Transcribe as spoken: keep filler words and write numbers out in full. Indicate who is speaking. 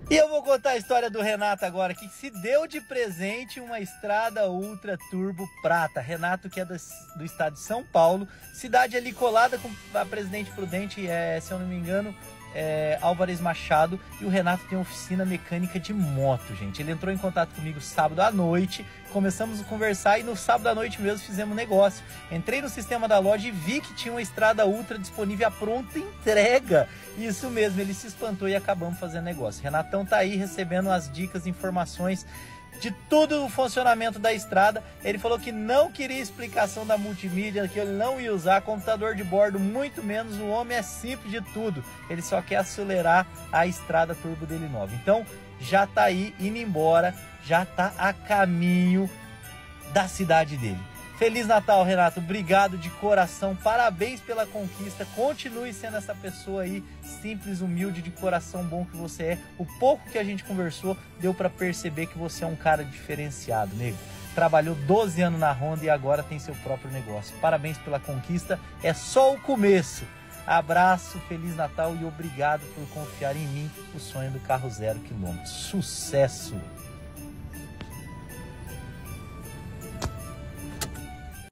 Speaker 1: E eu vou contar a história do Renato agora, que se deu de presente uma estrada Ultra Turbo Prata. Renato, que é do, do estado de São Paulo, cidade ali colada com a Presidente Prudente, é, se eu não me engano, é, Álvares Machado. E o Renato tem oficina mecânica de moto, gente. Ele entrou em contato comigo sábado à noite, começamos a conversar e no sábado à noite mesmo fizemos negócio. Entrei no sistema da loja e vi que tinha uma estrada Ultra disponível à pronta entrega. Isso mesmo, ele se espantou e acabamos fazendo negócio. Renatão tá aí recebendo as dicas, informações de todo o funcionamento da estrada. Ele falou que não queria explicação da multimídia, que ele não ia usar computador de bordo, muito menos. O homem é simples de tudo, ele só quer acelerar a estrada turbo dele nova. Então já tá aí indo embora, já tá a caminho da cidade dele. Feliz Natal, Renato, obrigado de coração, parabéns pela conquista, continue sendo essa pessoa aí, simples, humilde, de coração bom que você é. O pouco que a gente conversou, deu para perceber que você é um cara diferenciado, nego. Trabalhou doze anos na Honda e agora tem seu próprio negócio. Parabéns pela conquista, é só o começo. Abraço, Feliz Natal e obrigado por confiar em mim, o sonho do carro zero quilômetro. Sucesso!